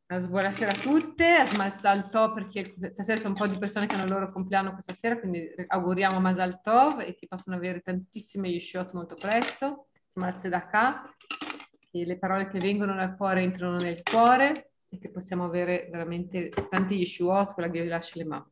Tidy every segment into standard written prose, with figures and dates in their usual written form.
Buonasera a tutte, a Mazal Tov perché stasera c'è un po' di persone che hanno il loro compleanno questa sera, quindi auguriamo Mazal Tov e che possano avere tantissime Yeshiot molto presto, Tzedakah, che le parole che vengono dal cuore entrano nel cuore e che possiamo avere veramente tanti Yeshuot con la Geulah Shlema.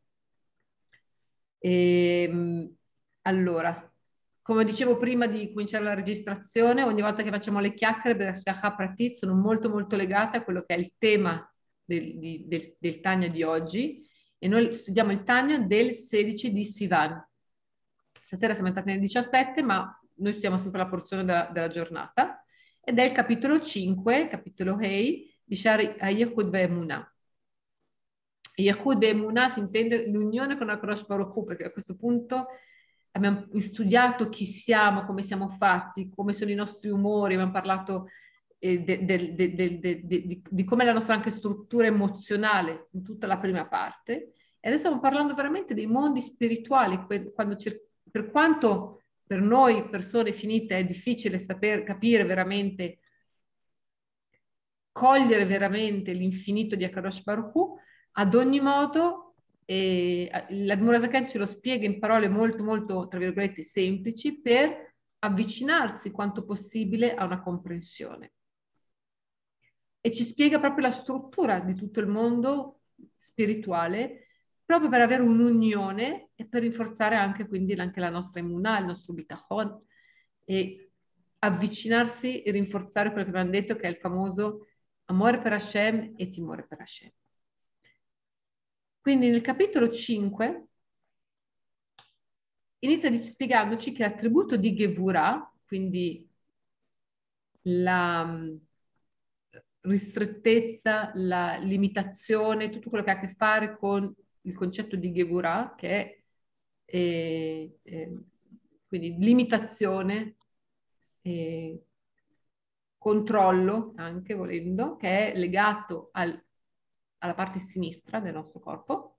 Allora, come dicevo prima di cominciare la registrazione, ogni volta che facciamo le chiacchiere, Bereshka Pratit, sono molto molto legate a quello che è il tema del Tanya di oggi e noi studiamo il Tanya del 16 di Sivan. Stasera siamo entrati nel 17, ma noi studiamo sempre la porzione della giornata ed è il capitolo 5, capitolo Hei, di Shari Hayechud Ve'emunah. Yehud e Emunah si intende l'unione con Akadosh Baruch Hu, perché a questo punto abbiamo studiato chi siamo, come siamo fatti, come sono i nostri umori, abbiamo parlato di come è la nostra anche struttura emozionale in tutta la prima parte. E adesso stiamo parlando veramente dei mondi spirituali, per quanto per noi persone finite è difficile saper capire veramente, cogliere veramente l'infinito di Akadosh Baruch Hu, ad ogni modo, l'Admor Zaken ce lo spiega in parole molto, molto, tra virgolette, semplici per avvicinarsi quanto possibile a una comprensione. E ci spiega proprio la struttura di tutto il mondo spirituale, proprio per avere un'unione e per rinforzare anche quindi anche la nostra immunità, il nostro bitachon, e avvicinarsi e rinforzare quello che abbiamo detto che è il famoso amore per Hashem e timore per Hashem. Quindi nel capitolo 5 inizia spiegandoci che l'attributo di Gevurah, quindi la ristrettezza, la limitazione, tutto quello che ha a che fare con il concetto di Gevurah, che è quindi limitazione, controllo anche volendo, che è legato alla parte sinistra del nostro corpo.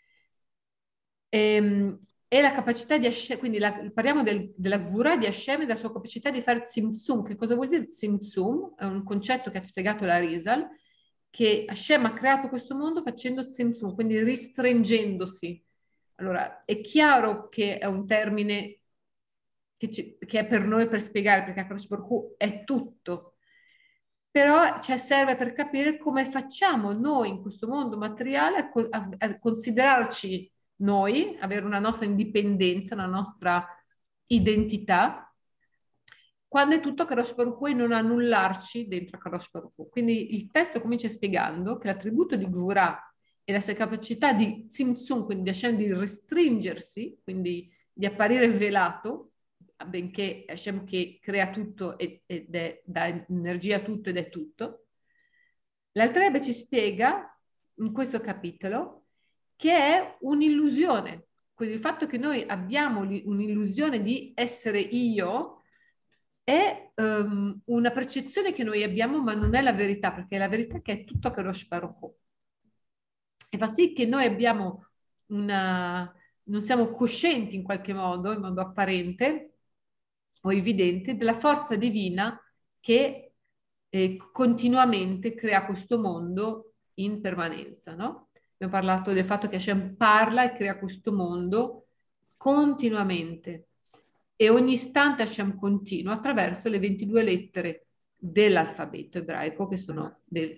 E la capacità di Hashem, quindi parliamo della Gvura di Hashem e della sua capacità di fare Tzimtzum. Che cosa vuol dire Tzimtzum? È un concetto che ha spiegato la Rizal, che Hashem ha creato questo mondo facendo Tzimtzum, quindi ristringendosi. Allora, è chiaro che è un termine che è per noi per spiegare, perché Akadosh Baruch Hu è tutto, però ci serve per capire come facciamo noi in questo mondo materiale a considerarci noi, avere una nostra indipendenza, una nostra identità, quando è tutto Kadosh Baruch Hu e non annullarci dentro Kadosh Baruch Hu. Quindi il testo comincia spiegando che l'attributo di Gvurah e la sua capacità di Tzimtzum, quindi di restringersi, quindi di apparire velato, benché Hashem che crea tutto dà energia a tutto ed è tutto. L'Altrebe ci spiega in questo capitolo che è un'illusione, quindi il fatto che noi abbiamo un'illusione di essere io è una percezione che noi abbiamo, ma non è la verità, perché la verità è che è tutto Kadosh Baruch Hu. E fa sì che noi abbiamo non siamo coscienti in qualche modo, in modo apparente o evidente, della forza divina che continuamente crea questo mondo in permanenza, no? Abbiamo parlato del fatto che Hashem parla e crea questo mondo continuamente e ogni istante Hashem continua attraverso le 22 lettere dell'alfabeto ebraico che sono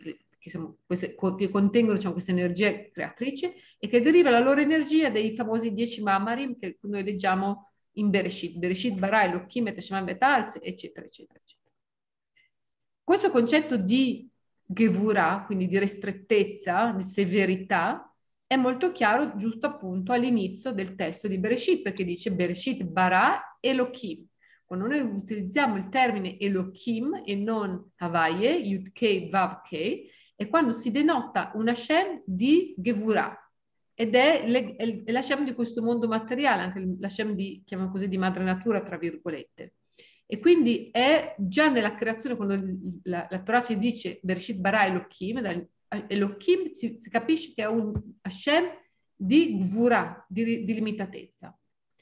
che contengono diciamo, questa energia creatrice e che deriva la loro energia dai famosi 10 Mamarim che noi leggiamo in Bereshit, Bereshit bara Elohim et Hashem betalz, eccetera, eccetera, eccetera. Questo concetto di Gevurah, quindi di ristrettezza, di severità, è molto chiaro giusto appunto all'inizio del testo di Bereshit, perché dice Bereshit bara Elohim. Quando noi utilizziamo il termine Elohim e non Havaye, Yud-Kei, Vav-Kei, è quando si denota un Hashem di Gevurah, ed è l'Hashem di questo mondo materiale, anche l'Hashem di, chiamiamo così, di madre natura, tra virgolette. E quindi è già nella creazione, quando la Torah ci dice Bereshit bara Elohim, Elohim si capisce che è un Hashem di Gvura, di limitatezza.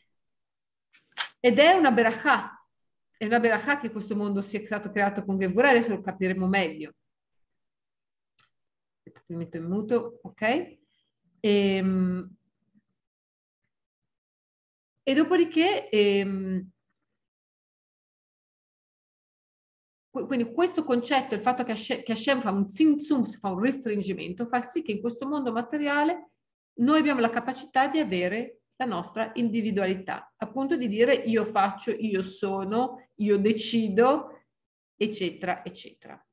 Ed è una berachà che questo mondo sia stato creato con Gevura, adesso lo capiremo meglio. aspettate, mi metto in muto, ok? E dopodiché, quindi questo concetto, il fatto che Hashem fa un tzimtzum, fa un restringimento, fa sì che in questo mondo materiale noi abbiamo la capacità di avere la nostra individualità, appunto di dire io faccio, io sono, io decido, eccetera, eccetera.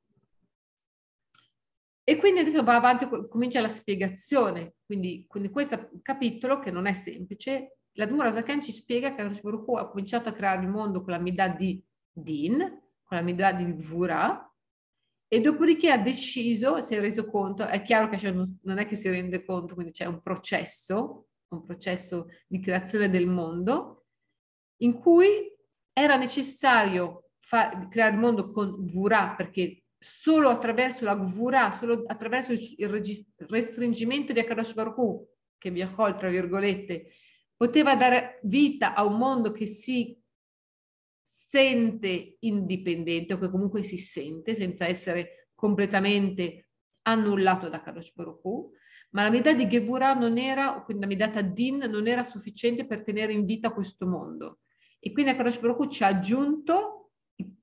E quindi adesso va avanti, comincia la spiegazione, quindi questo capitolo che non è semplice, l'Admor HaZaken ci spiega che Akadosh Baruch Hu ha cominciato a creare il mondo con la Midah di Din, con la Midah di Gvura, e dopodiché ha deciso, si è reso conto, è chiaro che cioè, non è che si rende conto, quindi c'è un processo di creazione del mondo, in cui era necessario creare il mondo con Gvura, perché solo attraverso la Gvura, solo attraverso il restringimento di Akadosh Baruch Hu, che Biachol, tra virgolette, poteva dare vita a un mondo che si sente indipendente o che comunque si sente senza essere completamente annullato da Kadosh Baruch Hu, ma la Midah di Gevurah non era, quindi la Midah Din non era sufficiente per tenere in vita questo mondo. E quindi Kadosh Baruch Hu ci ha aggiunto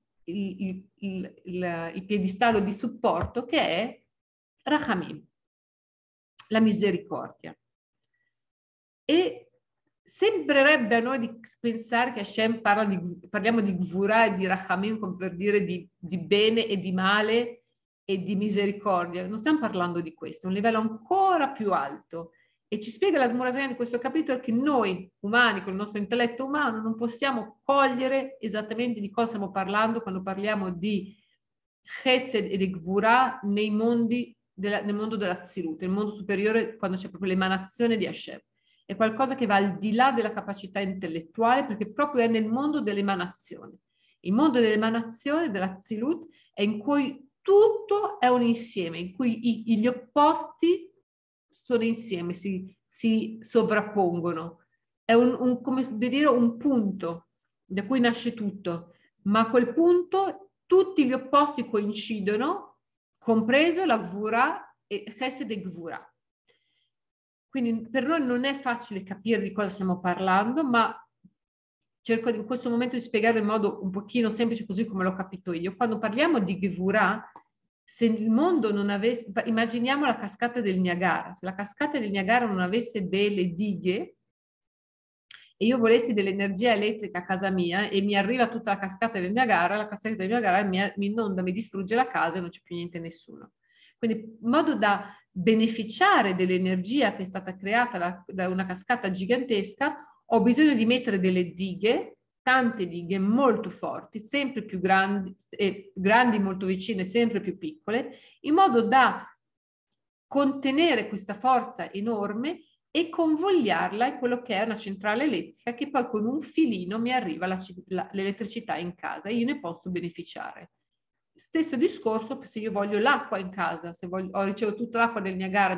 il piedistallo di supporto che è Rachamim, la misericordia. E sembrerebbe a noi di pensare che Hashem parliamo di Gvura e di Rachamim come per dire di bene e di male e di misericordia. Non stiamo parlando di questo, è un livello ancora più alto. E ci spiega l'Admor HaZaken in questo capitolo che noi umani, con il nostro intelletto umano, non possiamo cogliere esattamente di cosa stiamo parlando quando parliamo di Chesed e di Gvura nel mondo della Tzilut, il mondo superiore, quando c'è proprio l'emanazione di Hashem. È qualcosa che va al di là della capacità intellettuale perché proprio è nel mondo dell'emanazione. Il mondo dell'emanazione, della Tzilut, è in cui tutto è un insieme, in cui gli opposti sono insieme, si sovrappongono. È come dire, un punto da cui nasce tutto, ma a quel punto tutti gli opposti coincidono, compreso la Gvura e Chesed e Gvura. Quindi per noi non è facile capire di cosa stiamo parlando, ma cerco in questo momento di spiegarlo in modo un pochino semplice così come l'ho capito io. Quando parliamo di Gevurah, se il mondo non avesse, immaginiamo la cascata del Niagara, se la cascata del Niagara non avesse delle dighe e io volessi dell'energia elettrica a casa mia e mi arriva tutta la cascata del Niagara, la cascata del Niagara mi inonda, mi distrugge la casa e non c'è più niente nessuno. Quindi in modo da beneficiare dell'energia che è stata creata da una cascata gigantesca, ho bisogno di mettere delle dighe, tante dighe molto forti, sempre più grandi, grandi molto vicine, sempre più piccole, in modo da contenere questa forza enorme e convogliarla in quello che è una centrale elettrica che poi con un filino mi arriva l'elettricità in casa e io ne posso beneficiare. Stesso discorso se io voglio l'acqua in casa, se ho ricevuto tutta l'acqua del Niagara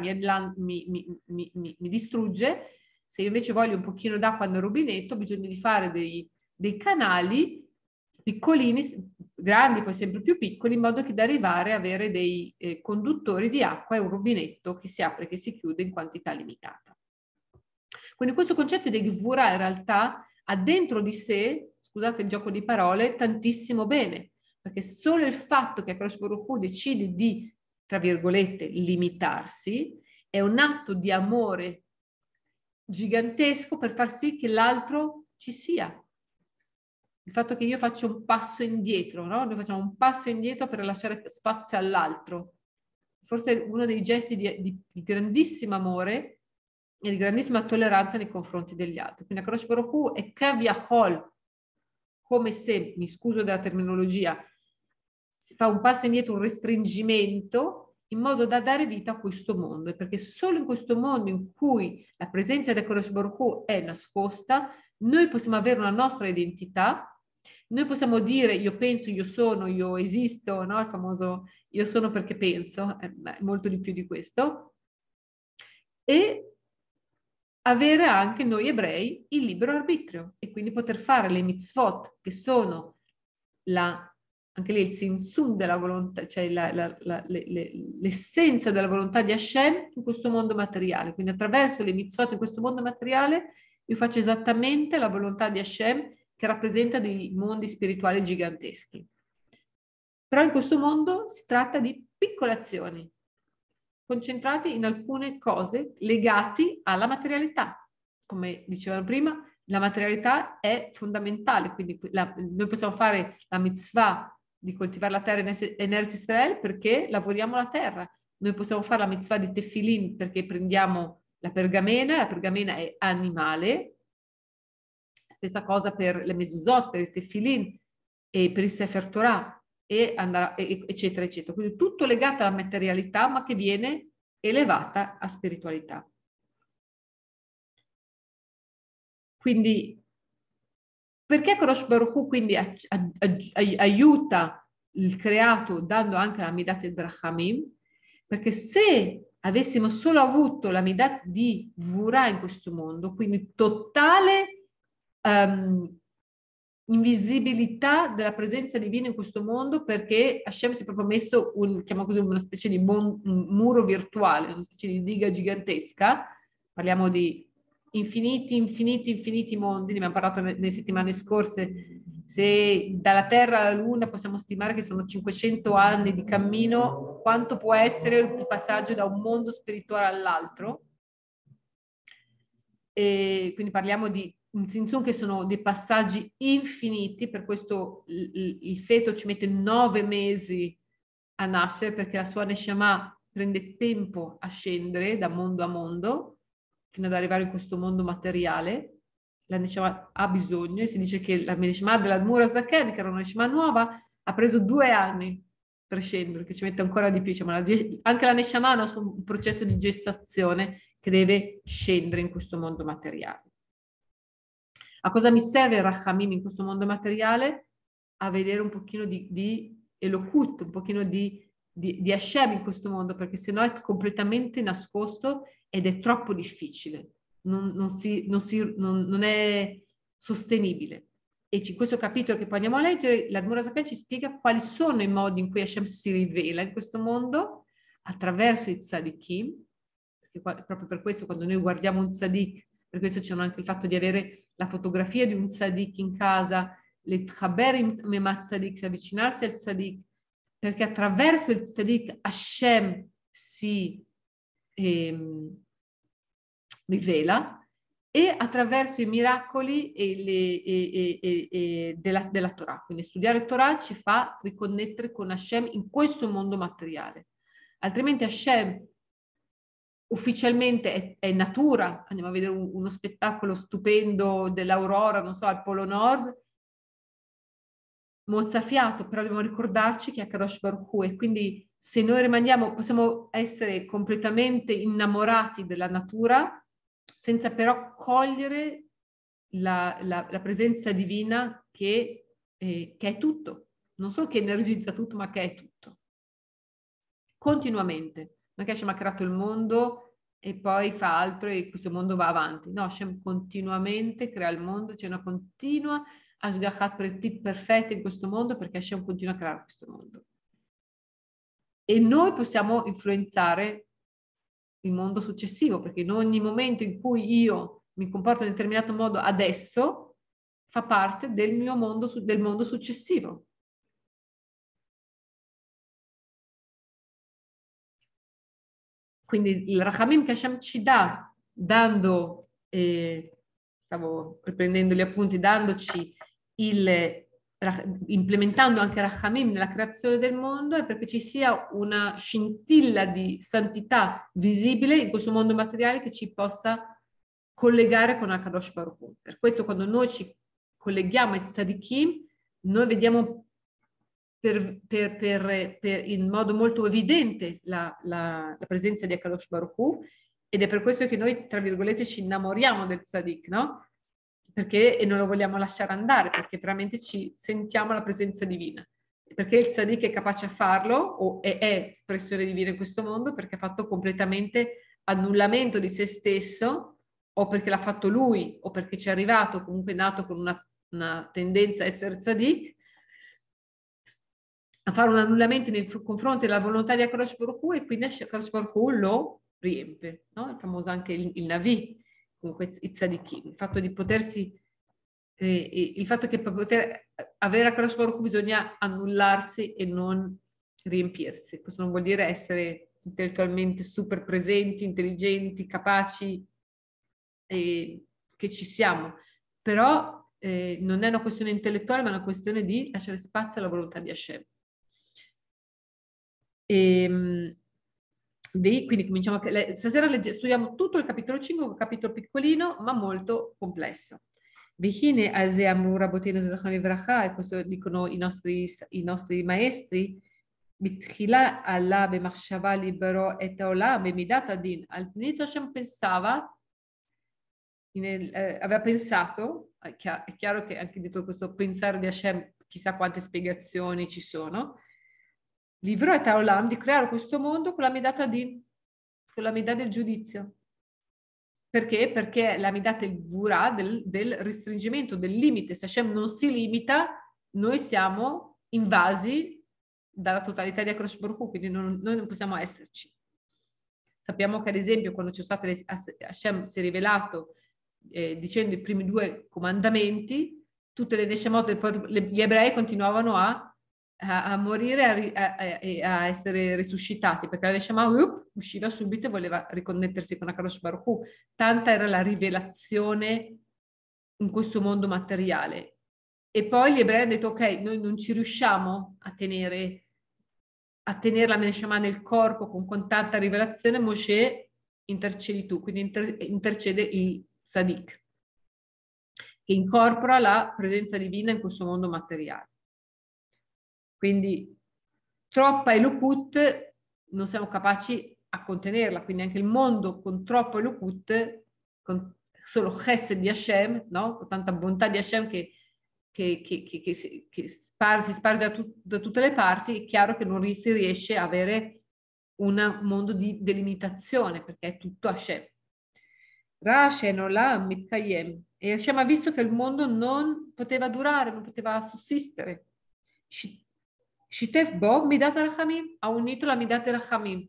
mi distrugge, se io invece voglio un pochino d'acqua nel rubinetto ho bisogno di fare dei canali piccolini, grandi poi sempre più piccoli, in modo che da arrivare a avere dei conduttori di acqua e un rubinetto che si apre e che si chiude in quantità limitata. Quindi questo concetto di Gvura in realtà ha dentro di sé, scusate il gioco di parole, tantissimo bene, perché solo il fatto che Akadosh Baruch Hu decide di, tra virgolette, limitarsi, è un atto di amore gigantesco per far sì che l'altro ci sia. Il fatto che io faccio un passo indietro, no? Noi facciamo un passo indietro per lasciare spazio all'altro. Forse è uno dei gesti di grandissimo amore e di grandissima tolleranza nei confronti degli altri. Quindi Akadosh Baruch Hu è kaviachol, come se, mi scuso della terminologia, si fa un passo indietro, un restringimento, in modo da dare vita a questo mondo. E perché solo in questo mondo in cui la presenza di Akadosh Baruch Hu è nascosta, noi possiamo avere una nostra identità, noi possiamo dire io penso, io sono, io esisto, no? Il famoso io sono perché penso, è molto di più di questo, e avere anche noi ebrei il libero arbitrio e quindi poter fare le mitzvot che sono la anche lì il tzimtzum della volontà, cioè l'essenza della volontà di Hashem in questo mondo materiale. Quindi attraverso le mitzvot in questo mondo materiale io faccio esattamente la volontà di Hashem che rappresenta dei mondi spirituali giganteschi. Però in questo mondo si tratta di piccole azioni, concentrate in alcune cose legate alla materialità. Come dicevano prima, la materialità è fondamentale, quindi noi possiamo fare la mitzvah di coltivare la terra in Eretz Israel perché lavoriamo la terra. Noi possiamo fare la mitzvah di tefillin perché prendiamo la pergamena è animale. Stessa cosa per le mezuzot, per il tefillin e per il Sefer Torah, eccetera, eccetera. Quindi tutto legato alla materialità, ma che viene elevata a spiritualità. Quindi, perché Kadosh Baruch Hu quindi aiuta il creato dando anche la Midat el-Brachamim? Perché se avessimo solo avuto la Midat di Vura in questo mondo, quindi totale invisibilità della presenza divina in questo mondo, perché Hashem si è proprio messo chiamiamo così, una specie di muro virtuale, una specie di diga gigantesca. Parliamo di infiniti mondi, ne abbiamo parlato nelle settimane scorse. Se dalla Terra alla Luna possiamo stimare che sono 500 anni di cammino, quanto può essere il passaggio da un mondo spirituale all'altro? E quindi parliamo di un zinzun che sono dei passaggi infiniti, per questo il feto ci mette 9 mesi a nascere, perché la sua Neshama prende tempo a scendere da mondo a mondo, fino ad arrivare in questo mondo materiale. La Neshama ha bisogno, e si dice che la Neshama della Mura Zaken, che era una Neshama nuova, ha preso 2 anni per scendere, che ci mette ancora di più. Cioè, anche la Neshama ha un processo di gestazione che deve scendere in questo mondo materiale. A cosa mi serve il Rachamim in questo mondo materiale? A vedere un pochino di Elokut, un pochino di Hashem in questo mondo, perché sennò è completamente nascosto ed è troppo difficile, non è sostenibile. E in questo capitolo che poi andiamo a leggere, l'Admor Zaken ci spiega quali sono i modi in cui Hashem si rivela in questo mondo attraverso i tzadikim, perché proprio per questo quando noi guardiamo un tzadik, per questo c'è anche il fatto di avere la fotografia di un tzadik in casa, le tchaber memat tzadik, avvicinarsi al tzadik, perché attraverso il tzadik Hashem si rivela, e attraverso i miracoli della Torah. Quindi studiare Torah ci fa riconnettere con Hashem in questo mondo materiale. Altrimenti Hashem ufficialmente è natura, andiamo a vedere uno spettacolo stupendo dell'aurora, non so, al Polo Nord, mozzafiato, però dobbiamo ricordarci che è Kadosh Baruch Hu, e quindi se noi rimaniamo, possiamo essere completamente innamorati della natura senza però cogliere la presenza divina che è tutto, non solo che energizza tutto, ma che è tutto. Continuamente. Non è che Hashem ha creato il mondo e poi fa altro e questo mondo va avanti. No, Hashem continuamente crea il mondo, c'è una continua Ashgachat Pratit perfetta in questo mondo, perché Hashem continua a creare questo mondo. E noi possiamo influenzare il mondo successivo, perché in ogni momento in cui io mi comporto in un determinato modo adesso, fa parte del mio mondo, del mondo successivo. Quindi il Rachamim che Hashem ci dà, stavo riprendendo gli appunti, dandoci implementando anche Rachamim nella creazione del mondo, è perché ci sia una scintilla di santità visibile in questo mondo materiale che ci possa collegare con Akadosh Baruch Hu. Per questo quando noi ci colleghiamo ai tzadikim, noi vediamo in modo molto evidente la presenza di Akadosh Baruch Hu, ed è per questo che noi, tra virgolette, ci innamoriamo del tzadik, no? Perché e non lo vogliamo lasciare andare, perché veramente ci sentiamo la presenza divina. Perché il tzadik è capace a farlo, o è espressione divina in questo mondo, perché ha fatto completamente annullamento di se stesso, o perché l'ha fatto lui, o perché ci è arrivato, comunque è nato con una tendenza a essere tzadik, a fare un annullamento nei confronti della volontà di Akadosh Baruch Hu, e quindi Akadosh Baruch Hu lo riempie, no? Il famoso anche il Navi, comunque i tzadikim, il fatto di potersi, il fatto che per poter avere Akadosh Baruch Hu bisogna annullarsi e non riempirsi. Questo non vuol dire essere intellettualmente super presenti, intelligenti, capaci, che ci siamo, però non è una questione intellettuale, ma è una questione di lasciare spazio alla volontà di Hashem. Quindi cominciamo stasera studiamo tutto il capitolo 5, un capitolo piccolino ma molto complesso. Vihine alze amru rabotenu zrachanu livracha, e questo dicono i nostri maestri, bitchila Allah b'machshava libero et haolam b'midat adin. All'inizio Hashem pensava, aveva pensato, è chiaro che anche dietro questo pensare di Hashem chissà quante spiegazioni ci sono, livrò et haolam, di creare questo mondo con la midata din, con la midà del giudizio. Perché? Perché la midata il vura del restringimento, del limite. Se Hashem non si limita, noi siamo invasi dalla totalità di Akadosh Baruch Hu, quindi noi non possiamo esserci. Sappiamo che ad esempio quando c'è stato Hashem si è rivelato dicendo i primi 2 comandamenti, tutte le Neshemot, gli ebrei continuavano a morire e a essere risuscitati, perché la Neshama usciva subito e voleva riconnettersi con Akadosh Baruch Hu. Tanta era la rivelazione in questo mondo materiale. E poi gli ebrei hanno detto, ok, noi non ci riusciamo a tenere la Neshama nel corpo con tanta rivelazione, Moshe intercedi tu, quindi intercede il Sadik, che incorpora la presenza divina in questo mondo materiale. Quindi troppa Elokut non siamo capaci a contenerla, quindi anche il mondo con troppo Elokut, con solo Chesed di Hashem, no? Con tanta bontà di Hashem che si sparge da tutte le parti, è chiaro che non si riesce a avere un mondo di delimitazione, perché è tutto Hashem. Rashen Olam Mitkayem. E Hashem ha visto che il mondo non poteva durare, non poteva sussistere. Shitef Bo Midat Rachamim, ha unito la Midat Rachamim.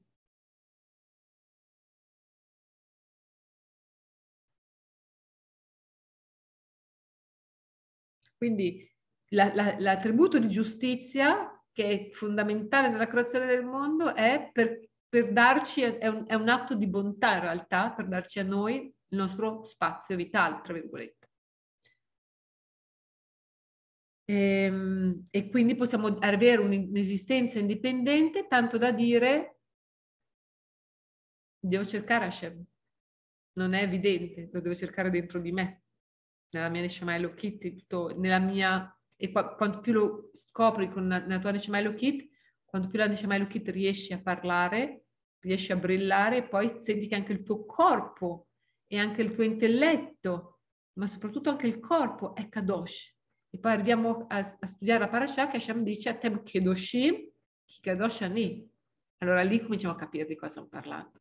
Quindi l'attributo di giustizia, che è fondamentale nella creazione del mondo, è per darci, è un atto di bontà in realtà, per darci a noi il nostro spazio vitale, tra virgolette. E quindi possiamo avere un'esistenza indipendente, tanto da dire devo cercare Hashem. Non è evidente, lo devo cercare dentro di me, nella mia Neshama Elokit, nella mia... E quanto più lo scopri nella tua Neshama Elokit, quanto più la Neshama Elokit riesci a parlare, riesci a brillare, poi senti che anche il tuo corpo e anche il tuo intelletto, ma soprattutto anche il corpo è Kadosh. E poi arriviamo a studiare la parasha che Hashem dice Atem Kedoshim, Ki Kadosh Ani. Allora lì cominciamo a capire di cosa stiamo parlando.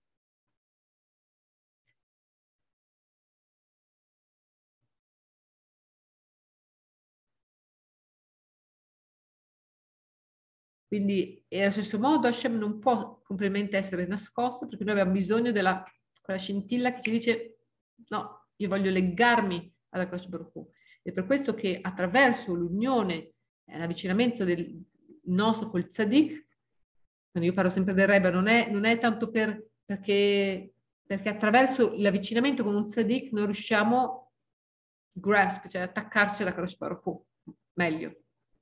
Quindi, e allo stesso modo Hashem non può completamente essere nascosto, perché noi abbiamo bisogno della quella scintilla che ci dice no, io voglio legarmi alla Akadosh Baruch Hu. E per questo che attraverso l'unione e l'avvicinamento del nostro col Tzadik, quando io parlo sempre del Rebbe, non è tanto perché attraverso l'avvicinamento con un Tzadik noi riusciamo grasp, cioè attaccarci alla Akadosh Baruch Hu meglio,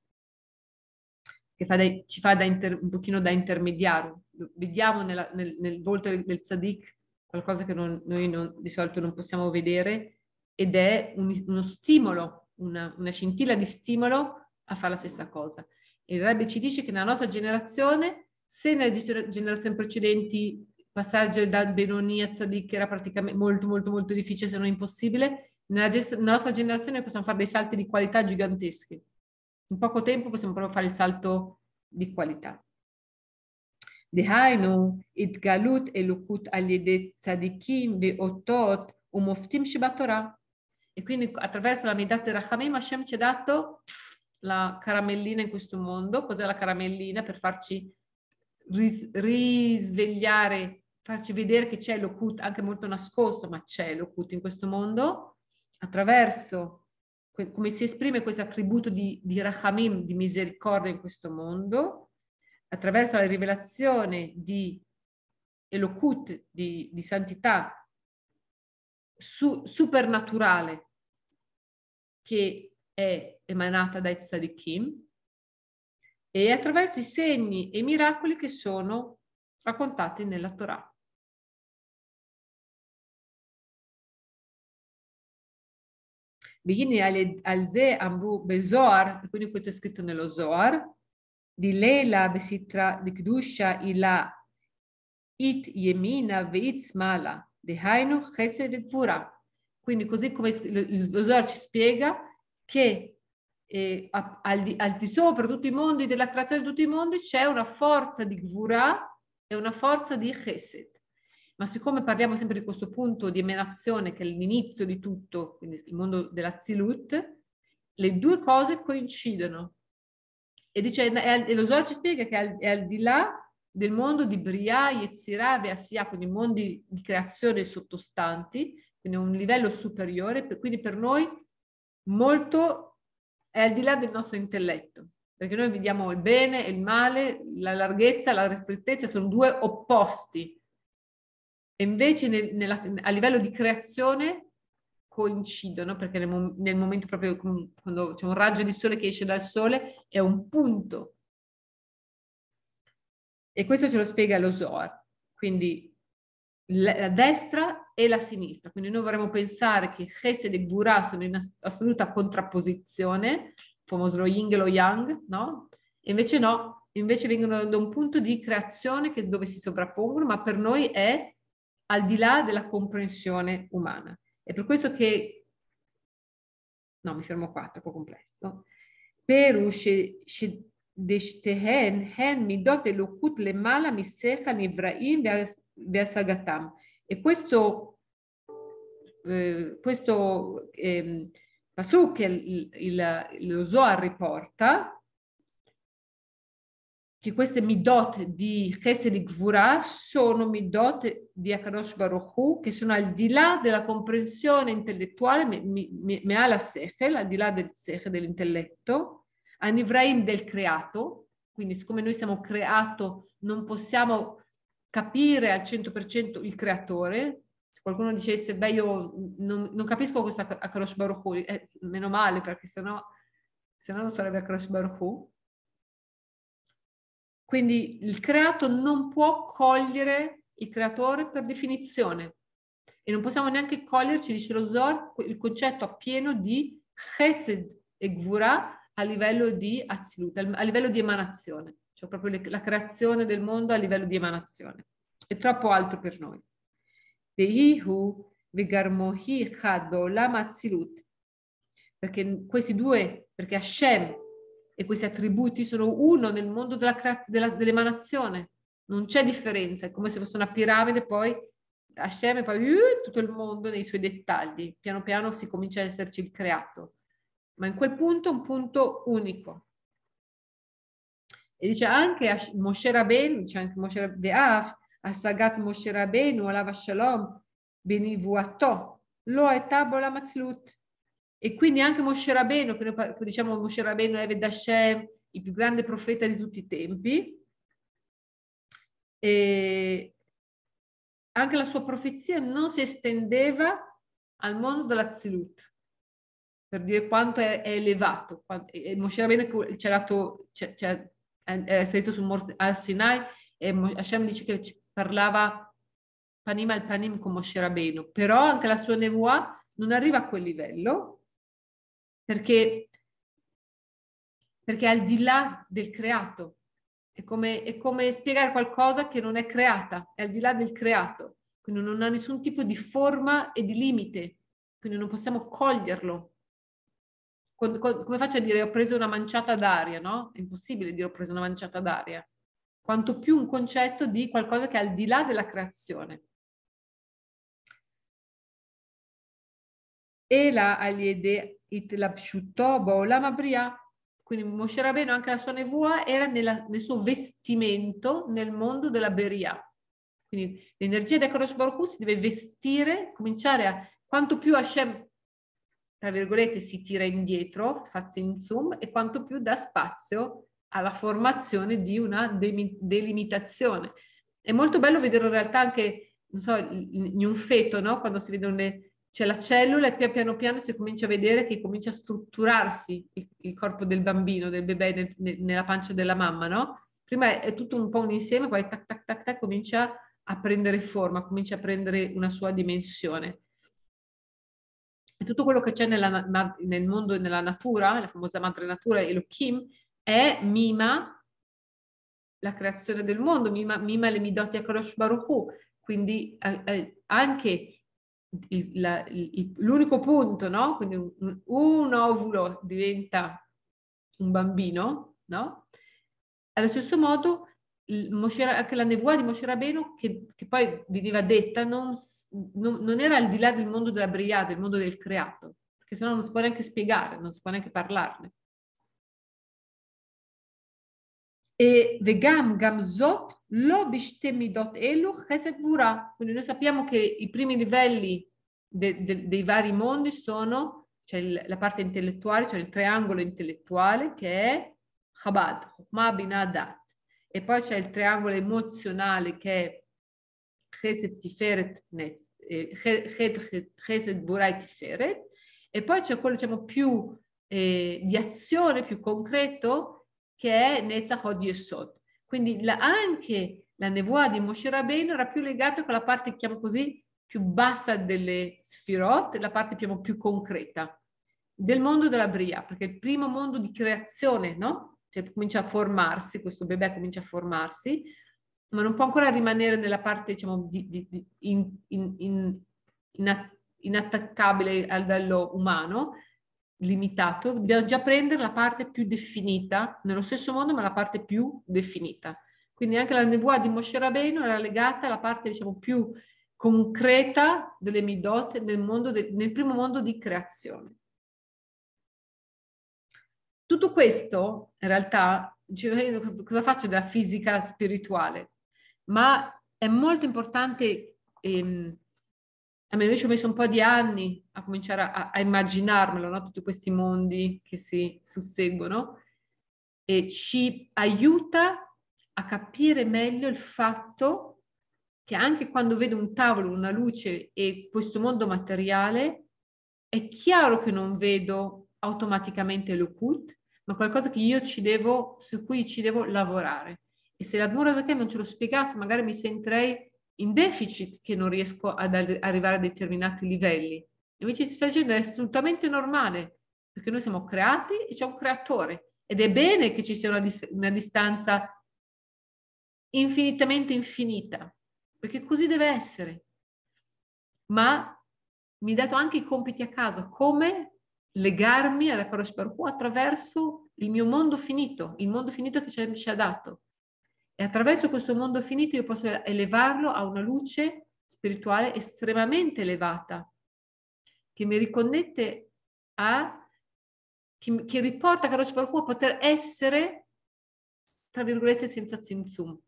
che ci fa un pochino da intermediario. Vediamo nel volto del Tzadik qualcosa che noi di solito non possiamo vedere, ed è uno stimolo, una scintilla di stimolo a fare la stessa cosa. E il Rebbe ci dice che nella nostra generazione, se nelle generazioni precedenti il passaggio da Benoni a Tzadik era praticamente molto molto molto difficile, se non impossibile, nella nostra generazione possiamo fare dei salti di qualità giganteschi. In poco tempo possiamo proprio fare il salto di qualità. Dehainu, itgalut elukut al-yede tzadikim ve'otot umoftim shebatorah. E quindi attraverso la Midat Rachamim Hashem ci ha dato la caramellina in questo mondo. Cos'è la caramellina? Per farci risvegliare, farci vedere che c'è l'Okut, anche molto nascosto, ma c'è l'Okut in questo mondo, attraverso come si esprime questo attributo di Rachamim, di misericordia in questo mondo, attraverso la rivelazione di Elokut, di santità supernaturale che è emanata dai Tzadikim, e attraverso i segni e i miracoli che sono raccontati nella Torah. Begini al Ze Amru Bezoar, quindi questo è scritto nello Zohar, di Leila Besitra di Kedusha ila It Yemina Veit Smala, de Hainu Chesed e Gvura. Quindi così come lo Zohar ci spiega che al di sopra di tutti i mondi, della creazione di tutti i mondi, c'è una forza di Gvura e una forza di Chesed. Ma siccome parliamo sempre di questo punto di emanazione, che è l'inizio di tutto, quindi il mondo della Zilut, le due cose coincidono. E dice, e lo Zohar ci spiega che è al di là del mondo di Bria, Yetzirah e Asiyah, quindi mondi di creazione sottostanti, quindi un livello superiore, quindi per noi molto è al di là del nostro intelletto, perché noi vediamo il bene e il male, la larghezza e la ristrettezza sono due opposti. E invece a livello di creazione coincidono, perché nel momento proprio quando c'è un raggio di sole che esce dal sole è un punto. E questo ce lo spiega lo Zohar. Quindi la destra e la sinistra. Quindi noi vorremmo pensare che Chesed e Gvura sono in assoluta contrapposizione, il famoso lo yin e lo yang, no? E invece no, invece vengono da un punto di creazione dove si sovrappongono, ma per noi è al di là della comprensione umana. È per questo che, no, mi fermo qua, è troppo complesso. דשתיהן הן מידות אלוקות למעלה משכל נבראים והשגתם. E questo pasuk che lo Zohar riporta, che queste midot di Chesed e Gvura sono midot di Akadosh Baruch Hu, che sono al di là della comprensione intellettuale, me'ala sechel, al di là del sechel, dell'intelletto, Anivraim del creato, quindi siccome noi siamo creato non possiamo capire al 100% il creatore. Se qualcuno dicesse, beh, io non capisco questo Akadosh Baruch Hu, meno male, perché sennò non sarebbe Akadosh Baruch Hu. Quindi il creato non può cogliere il creatore per definizione e non possiamo neanche coglierci, dice lo Zohar, il concetto appieno di Chesed e Gvura a livello di Azilut, a livello di emanazione, cioè proprio la creazione del mondo a livello di emanazione. È troppo alto per noi. Dehihu vegarmohi chad ba'olam Azilut. Perché questi due, perché Hashem e questi attributi sono uno nel mondo dell'emanazione. Non c'è differenza, è come se fosse una piramide, poi Hashem e poi tutto il mondo nei suoi dettagli. Piano piano si comincia a esserci il creato. Ma in quel punto è un punto unico. E dice anche Moshe Rabbeinu, dice anche Moshe Rabbeinu, Asagat Moshe Rabbeinu, Alav Shalom, Benivuato, Lo Etabola Matzlut. E quindi anche Moshe Rabbeinu, che noi diciamo Moshe Rabbeinu è Eved Hashem, il più grande profeta di tutti i tempi, e anche la sua profezia non si estendeva al mondo della Zilut, per dire quanto è elevato. E Moshe Rabbeinu ci ha dato, è salito al Sinai e Hashem dice che parlava panim al panim con Moshe Rabbeinu, però anche la sua nevuah non arriva a quel livello, perché è al di là del creato. È come spiegare qualcosa che non è creata, è al di là del creato, quindi non ha nessun tipo di forma e di limite, quindi non possiamo coglierlo. Come faccio a dire ho preso una manciata d'aria, no? È impossibile dire ho preso una manciata d'aria. Quanto più un concetto di qualcosa che è al di là della creazione. E la aliede itlapshuto ba'olam habriya, quindi Moshe Rabbeinu, anche la sua nevoa, era nel suo vestimento nel mondo della Beria. Quindi l'energia di Akadosh Baruch Hu si deve vestire, cominciare a, quanto più Hashem, tra virgolette, si tira indietro, fa zoom, e quanto più dà spazio alla formazione di una delimitazione. È molto bello vedere in realtà anche, non so, in un feto, no? Quando si vedono c'è la cellula e piano piano si comincia a vedere che comincia a strutturarsi il corpo del bambino, del bebè nella pancia della mamma, no? Prima è tutto un po' un insieme, poi tac tac tac tac comincia a prendere forma, comincia a prendere una sua dimensione. E tutto quello che c'è nel mondo e nella natura, la famosa madre natura Elohim, mima la creazione del mondo, mima le midot Akadosh Baruch Hu. Quindi anche l'unico punto, no? Quindi un ovulo diventa un bambino, no? Allo stesso modo, anche la nevoa di Moshe Rabbeinu, che poi veniva detta, non era al di là del mondo della Bria, del mondo del creato, perché sennò non si può neanche spiegare, non si può neanche parlarne. E vegam gamzot lo bishte midot elu chesed gvura. Quindi noi sappiamo che i primi livelli dei vari mondi sono, c'è la parte intellettuale, c'è il triangolo intellettuale che è Chabad, Chokhmah, Binah, Dat. E poi c'è il triangolo emozionale che è Chesed, Tiferet, Chesed, Gvura e Tiferet. E poi c'è quello, diciamo, più di azione, più concreto, che è Netzach Hod Yesod. Quindi anche la nevoa di Moshe Rabbeinu era più legata con la parte, chiamo così, più bassa delle Sfirot, la parte più concreta del mondo della Bria, perché è il primo mondo di creazione, no? Cioè comincia a formarsi, questo bebè comincia a formarsi, ma non può ancora rimanere nella parte, diciamo, inattaccabile a livello umano, limitato. Dobbiamo già prendere la parte più definita, nello stesso modo, ma la parte più definita. Quindi anche la nevoa di Moshe Rabbeinu era legata alla parte, diciamo, più concreta delle Midot nel primo mondo di creazione. Tutto questo, in realtà, cosa faccio della fisica spirituale? Ma è molto importante, a me ci ho messo un po' di anni a cominciare a immaginarmelo, no? Tutti questi mondi che si susseguono, e ci aiuta a capire meglio il fatto che anche quando vedo un tavolo, una luce e questo mondo materiale, è chiaro che non vedo automaticamente l'ocult, ma qualcosa che su cui ci devo lavorare. E se l'Admor Hazaken non ce lo spiegasse, magari mi sentirei in deficit, che non riesco ad arrivare a determinati livelli. Invece ti sta dicendo è assolutamente normale, perché noi siamo creati e c'è un creatore. Ed è bene che ci sia una distanza infinitamente infinita, perché così deve essere. Ma mi ha dato anche i compiti a casa, come legarmi alla Kadosh Baruch Hu attraverso il mio mondo finito, il mondo finito che ci ha dato. E attraverso questo mondo finito io posso elevarlo a una luce spirituale estremamente elevata, che mi riconnette che riporta Kadosh Baruch Hu a poter essere, tra virgolette, senza zimzum.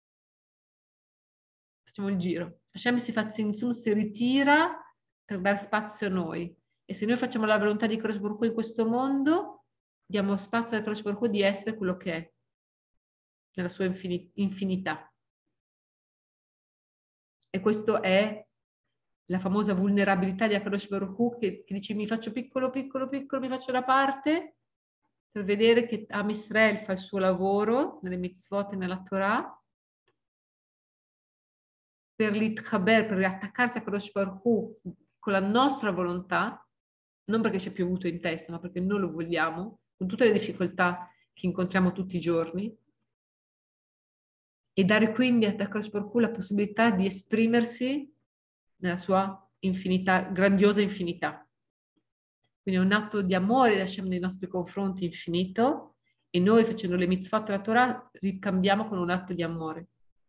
Facciamo il giro. Hashem si fa zimzum, si ritira per dare spazio a noi. E se noi facciamo la volontà di Kadosh Baruch Hu in questo mondo, diamo spazio a Kadosh Baruch Hu di essere quello che è, nella sua infinità. E questo è la famosa vulnerabilità di Akadosh Baruch Hu che dice mi faccio piccolo, piccolo, piccolo, mi faccio da parte per vedere che Am Israel fa il suo lavoro nelle mitzvot e nella Torah, per l'itchaber, per riattaccarsi a Kadosh Baruch Hu con la nostra volontà, non perché ci è piovuto in testa, ma perché noi lo vogliamo, con tutte le difficoltà che incontriamo tutti i giorni, e dare quindi a Kadosh Baruch Hu la possibilità di esprimersi nella sua infinità, grandiosa infinità. Quindi è un atto di amore da Hashem nei nostri confronti infinito, e noi facendo le mitzvot della Torah ricambiamo con un atto di amore.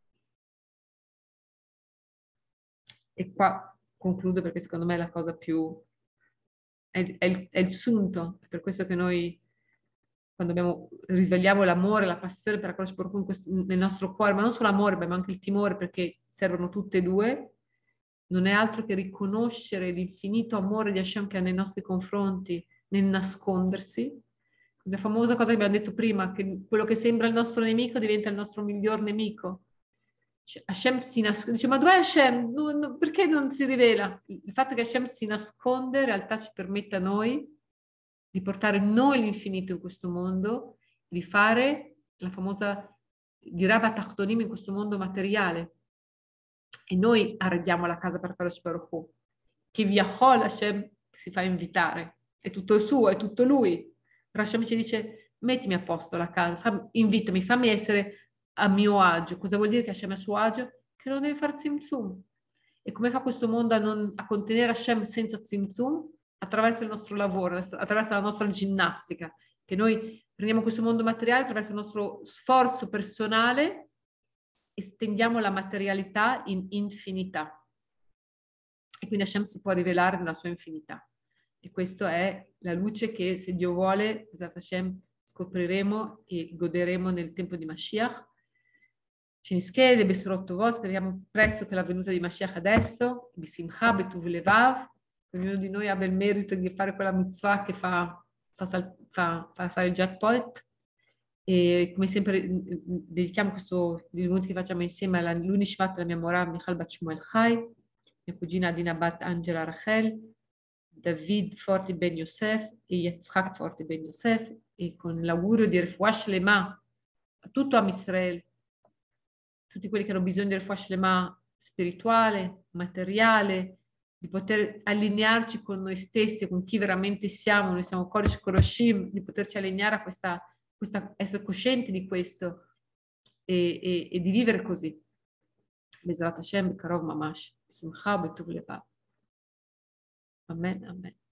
E qua concludo perché secondo me è la cosa più... è il sunto, è per questo che noi quando risvegliamo l'amore, la passione per Akadosh Baruch Hu nel nostro cuore, ma non solo l'amore, ma anche il timore, perché servono tutte e due, non è altro che riconoscere l'infinito amore di Hashem che ha nei nostri confronti, nel nascondersi. La famosa cosa che abbiamo detto prima, che quello che sembra il nostro nemico diventa il nostro miglior nemico. Cioè, Hashem si nasconde, dice, ma dov'è Hashem? Perché non si rivela? Il fatto che Hashem si nasconde in realtà ci permette a noi di portare noi l'infinito in questo mondo, di fare la famosa di Rabat Achtonim in questo mondo materiale. E noi arrediamo la casa per Kadosh Baruch Hu. Che via Chol Hashem si fa invitare. È tutto suo, è tutto lui. Però Hashem ci dice, mettimi a posto la casa, invitami, fammi essere a mio agio. Cosa vuol dire che Hashem è a suo agio? Che non deve fare zimzum. E come fa questo mondo a contenere Hashem senza zimzum? Attraverso il nostro lavoro, attraverso la nostra ginnastica, che noi prendiamo questo mondo materiale attraverso il nostro sforzo personale, estendiamo la materialità in infinità. E quindi Hashem si può rivelare nella sua infinità. E questa è la luce che, se Dio vuole, Hashem, scopriremo e goderemo nel tempo di Mashiach. Ci nischede, Besorot Tovot, speriamo presto che la venuta di Mashiach adesso, Bisimcha, Betuv Levav, ognuno di noi abbia il merito di fare quella mitzvah che fa fare il jackpot. E come sempre dedichiamo questo minuto che facciamo insieme all'Unishvat della mia Morah Michal Bat Shmuel Chai, mia cugina Adina Bat Angela Rachel, David Forti Ben Yosef e Yitzhak Forti Ben Yosef, e con l'augurio di Refuah Shlema a tutto Am Israel, tutti quelli che hanno bisogno di Refuah Shlema spirituale, materiale, di poter allinearci con noi stessi, con chi veramente siamo. Noi siamo Kodesh Koroshim, di poterci allineare a essere coscienti di questo e di vivere così. Bezrat Hashem, Karov Mamash, Simcha, Betuv Levav. Amen, amen.